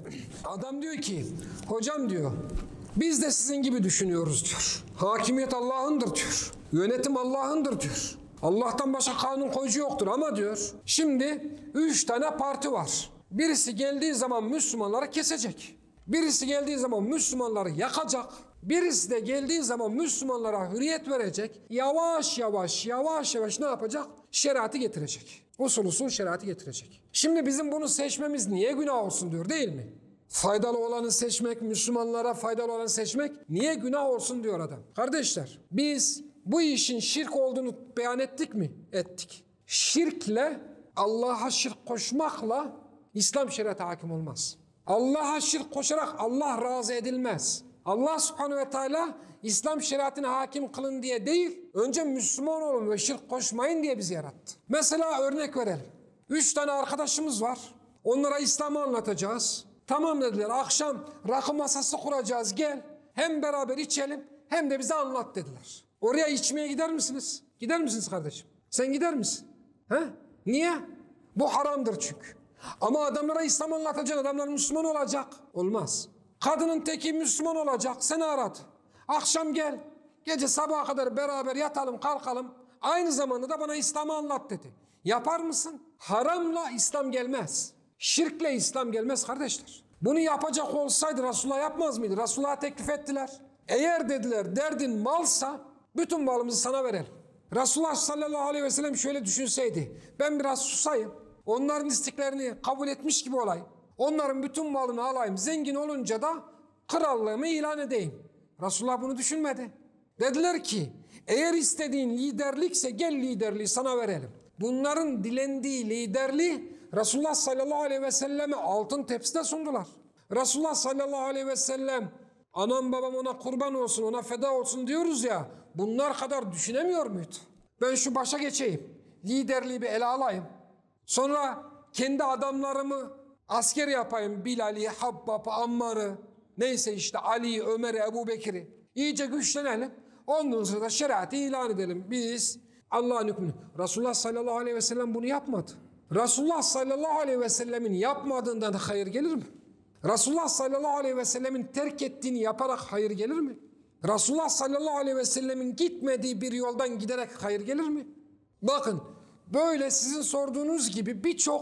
Adam diyor ki, hocam diyor, biz de sizin gibi düşünüyoruz diyor. Hakimiyet Allah'ındır diyor. Yönetim Allah'ındır diyor. Allah'tan başka kanun koyucu yoktur ama diyor, şimdi 3 tane parti var. Birisi geldiği zaman Müslümanları kesecek. Birisi geldiği zaman Müslümanları yakacak. Birisi de geldiği zaman Müslümanlara hürriyet verecek. Yavaş yavaş ne yapacak? Şeriatı getirecek. Usul şeriatı getirecek. Şimdi bizim bunu seçmemiz niye günah olsun diyor, değil mi? Faydalı olanı seçmek, Müslümanlara faydalı olanı seçmek niye günah olsun diyor adam. Kardeşler, biz bu işin şirk olduğunu beyan ettik mi? Ettik. Şirkle, Allah'a şirk koşmakla İslam şeriatı hakim olmaz. Allah'a şirk koşarak Allah razı edilmez. Allah subhanehu ve teala İslam şeriatına hakim kılın diye değil, önce Müslüman olun ve şirk koşmayın diye bizi yarattı. Mesela örnek verelim. 3 tane arkadaşımız var. Onlara İslam'ı anlatacağız. Tamam dediler, akşam rakı masası kuracağız, gel. Hem beraber içelim hem de bize anlat dediler. Oraya içmeye gider misiniz? Gider misiniz kardeşim? Sen gider misin? He? Niye? Bu haramdır çünkü. Ama adamlara İslam anlatacaksın, adamlar Müslüman olacak. Olmaz. Kadının teki Müslüman olacak, seni aradı. Akşam gel, gece sabaha kadar beraber yatalım kalkalım. Aynı zamanda da bana İslam'ı anlat dedi. Yapar mısın? Haramla İslam gelmez. Şirkle İslam gelmez kardeşler. Bunu yapacak olsaydı Resulullah yapmaz mıydı? Resulullah'a teklif ettiler. Eğer dediler derdin malsa bütün malımızı sana verelim. Resulullah sallallahu aleyhi ve sellem şöyle düşünseydi. Ben biraz susayım. Onların isteklerini kabul etmiş gibi olayım. Onların bütün malını alayım. Zengin olunca da krallığımı ilan edeyim. Resulullah bunu düşünmedi. Dediler ki eğer istediğin liderlikse gel liderliği sana verelim. Bunların dilendiği liderliği Resulullah sallallahu aleyhi ve selleme altın tepside sundular. Resulullah sallallahu aleyhi ve sellem anam babam ona kurban olsun, ona feda olsun diyoruz ya, bunlar kadar düşünemiyor muydu? Ben şu başa geçeyim, liderliği bir ele alayım. Sonra kendi adamlarımı asker yapayım, Bilal'i, Habbab'ı, Ammar'ı, neyse işte Ali'yi, Ömer'i, Ebu Bekir'i. İyice güçlenelim. Ondan sonra da şeriatı ilan edelim. Biz Allah'ın hükmünü. Resulullah sallallahu aleyhi ve sellem bunu yapmadı. Resulullah sallallahu aleyhi ve sellemin yapmadığından hayır gelir mi? Resulullah sallallahu aleyhi ve sellemin terk ettiğini yaparak hayır gelir mi? Resulullah sallallahu aleyhi ve sellemin gitmediği bir yoldan giderek hayır gelir mi? Bakın böyle sizin sorduğunuz gibi birçok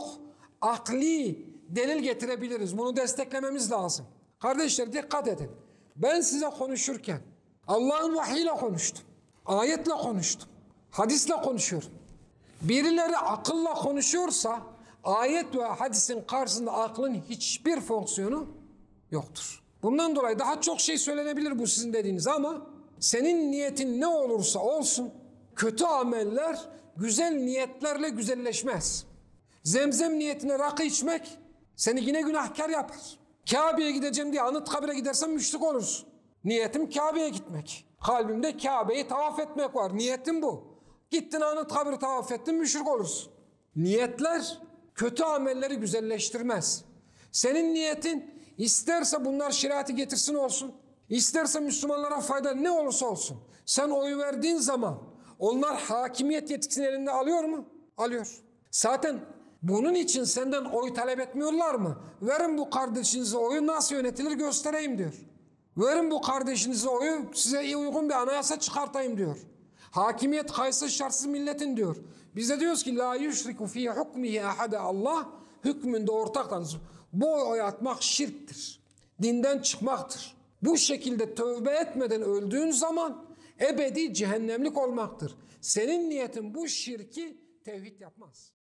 akli delil getirebiliriz. Bunu desteklememiz lazım. Kardeşler dikkat edin. Ben size konuşurken Allah'ın vahyiyle konuştum. Ayetle konuştum. Hadisle konuşuyorum. Birileri akılla konuşuyorsa ayet ve hadisin karşısında aklın hiçbir fonksiyonu yoktur. Bundan dolayı daha çok şey söylenebilir bu sizin dediğiniz ama senin niyetin ne olursa olsun kötü ameller güzel niyetlerle güzelleşmez. Zemzem niyetine rakı içmek seni yine günahkar yapar. Kabe'ye gideceğim diye Anıtkabir'e gidersen müşrik olursun. Niyetim Kabe'ye gitmek. Kalbimde Kabe'yi tavaf etmek var. Niyetim bu. Gittin Anıtkabir'i tavaf ettin müşrik olursun. Niyetler kötü amelleri güzelleştirmez. Senin niyetin isterse bunlar şeriatı getirsin olsun. İsterse Müslümanlara fayda ne olursa olsun. Sen oy verdiğin zaman onlar hakimiyet yetkisini elinde alıyor mu? Alıyor. Zaten bunun için senden oy talep etmiyorlar mı? Verin bu kardeşinize oyu, nasıl yönetilir göstereyim diyor. Verin bu kardeşinize oyu, size uygun bir anayasa çıkartayım diyor. Hakimiyet kayıtsız şartsız milletin diyor. Biz de diyoruz ki la yüşriku fi hukmihi ahade, Allah hükmünde ortaktan. Bu oy atmak şirktir. Dinden çıkmaktır. Bu şekilde tövbe etmeden öldüğün zaman ebedi cehennemlik olmaktır. Senin niyetin bu şirki tevhid yapmaz.